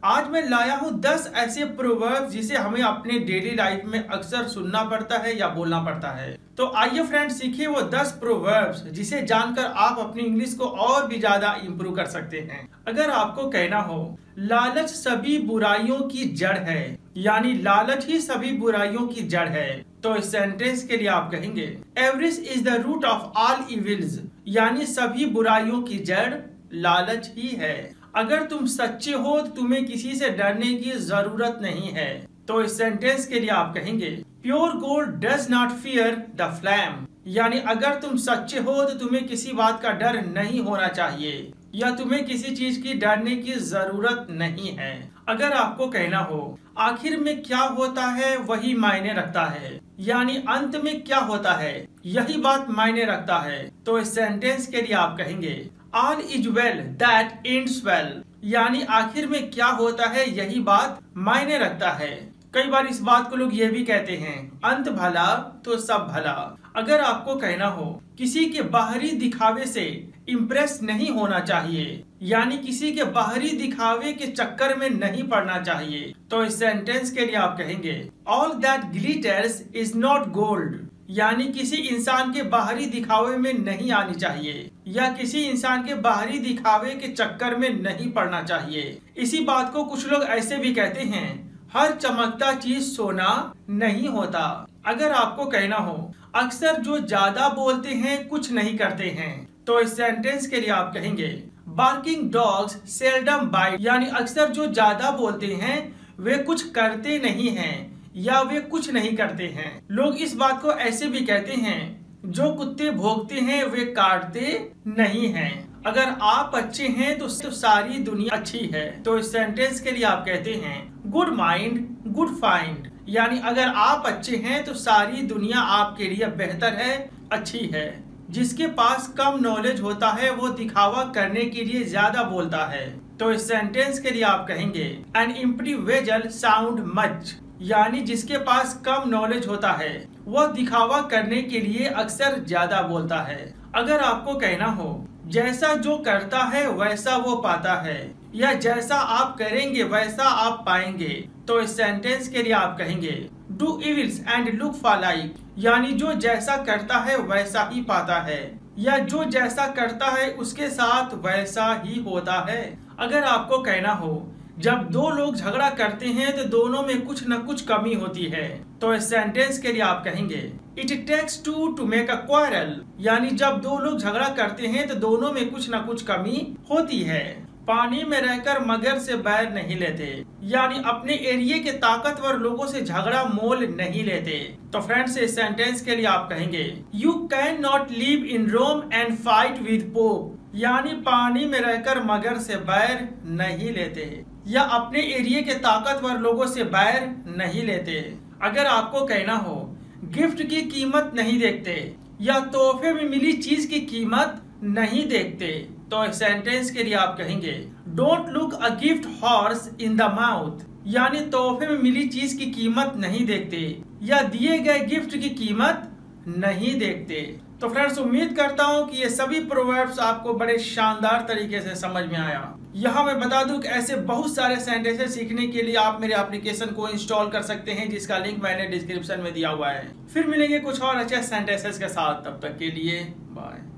आज मैं लाया हूँ 10 ऐसे प्रोवर्ब्स जिसे हमें अपने डेली लाइफ में अक्सर सुनना पड़ता है या बोलना पड़ता है। तो आइए फ्रेंड्स सीखिए वो 10 प्रोवर्ब्स जिसे जानकर आप अपनी इंग्लिश को और भी ज्यादा इम्प्रूव कर सकते हैं। अगर आपको कहना हो लालच सभी बुराइयों की जड़ है, यानी लालच ही सभी बुराइयों की जड़ है, तो इस सेंटेंस के लिए आप कहेंगे avarice is the root of all evils, यानी सभी बुराइयों की जड़ लालच ही है। अगर तुम सच्चे हो तो तुम्हें किसी से डरने की जरूरत नहीं है, तो इस सेंटेंस के लिए आप कहेंगे pure gold does not fear the flame, यानी अगर तुम सच्चे हो तो तुम्हें किसी बात का डर नहीं होना चाहिए या तुम्हें किसी चीज की डरने की जरूरत नहीं है। अगर आपको कहना हो आखिर में क्या होता है वही मायने रखता है, यानी अंत में क्या होता है यही बात मायने रखता है, तो इस सेंटेंस के लिए आप कहेंगे all is well that ends well, यानी आखिर में क्या होता है यही बात मायने रखता है। कई बार इस बात को लोग ये भी कहते हैं अंत भला तो सब भला। अगर आपको कहना हो किसी के बाहरी दिखावे से इम्प्रेस नहीं होना चाहिए, यानी किसी के बाहरी दिखावे के चक्कर में नहीं पड़ना चाहिए, तो इस सेंटेंस के लिए आप कहेंगे all that glitters is not gold, यानी किसी इंसान के बाहरी दिखावे में नहीं आनी चाहिए या किसी इंसान के बाहरी दिखावे के चक्कर में नहीं पड़ना चाहिए। इसी बात को कुछ लोग ऐसे भी कहते हैं हर चमकता चीज सोना नहीं होता। अगर आपको कहना हो अक्सर जो ज्यादा बोलते हैं कुछ नहीं करते हैं, तो इस सेंटेंस के लिए आप कहेंगे बार्किंग डॉग्स सेल्डम बाइट, यानी अक्सर जो ज्यादा बोलते हैं वे कुछ करते नहीं हैं या वे कुछ नहीं करते हैं। लोग इस बात को ऐसे भी कहते हैं जो कुत्ते भौंकते हैं वे काटते नहीं हैं। अगर आप अच्छे हैं तो सारी दुनिया अच्छी है, तो इस सेंटेंस के लिए आप कहते हैं गुड माइंड गुड फाइंड, यानी अगर आप अच्छे हैं तो सारी दुनिया आपके लिए बेहतर है, अच्छी है। जिसके पास कम नॉलेज होता है वो दिखावा करने के लिए ज्यादा बोलता है, तो इस सेंटेंस के लिए आप कहेंगे an empty vessel sound much, यानी जिसके पास कम नॉलेज होता है वह दिखावा करने के लिए अक्सर ज्यादा बोलता है। अगर आपको कहना हो जैसा जो करता है वैसा वो पाता है या जैसा आप करेंगे वैसा आप पाएंगे, तो इस सेंटेंस के लिए आप कहेंगे do evils and look for like, यानी जो जैसा करता है वैसा ही पाता है या जो जैसा करता है उसके साथ वैसा ही होता है। अगर आपको कहना हो जब दो लोग झगड़ा करते हैं तो दोनों में कुछ न कुछ कमी होती है, तो इस सेंटेंस के लिए आप कहेंगे it takes two to make a quarrel, यानी जब दो लोग झगड़ा करते हैं तो दोनों में कुछ न कुछ कमी होती है। पानी में रहकर मगर से बैर नहीं लेते, यानी अपने एरिया के ताकतवर लोगों से झगड़ा मोल नहीं लेते। तो फ्रेंड्स इस सेंटेंस के लिए आप कहेंगे you can not live in Rome and fight with Pope, यानी पानी में रहकर मगर से बैर नहीं लेते या अपने एरिया के ताकतवर लोगों से बैर नहीं लेते। अगर आपको कहना हो गिफ्ट की कीमत नहीं देखते या तोहफे में मिली चीज की कीमत नहीं देखते, तो इस सेंटेंस के लिए आप कहेंगे don't look a gift horse in the mouth, यानी तोहफे में मिली चीज की कीमत नहीं देखते या दिए गए गिफ्ट की कीमत नहीं देखते। तो फ्रेंड्स उम्मीद करता हूँ कि ये सभी प्रोवर्ब्स आपको बड़े शानदार तरीके से समझ में आया। यहाँ मैं बता दूं कि ऐसे बहुत सारे सेंटेंसेस सीखने के लिए आप मेरे एप्लीकेशन को इंस्टॉल कर सकते हैं, जिसका लिंक मैंने डिस्क्रिप्शन में दिया हुआ है। फिर मिलेंगे कुछ और अच्छे सेंटेंसेस के साथ, तब तक के लिए बाय।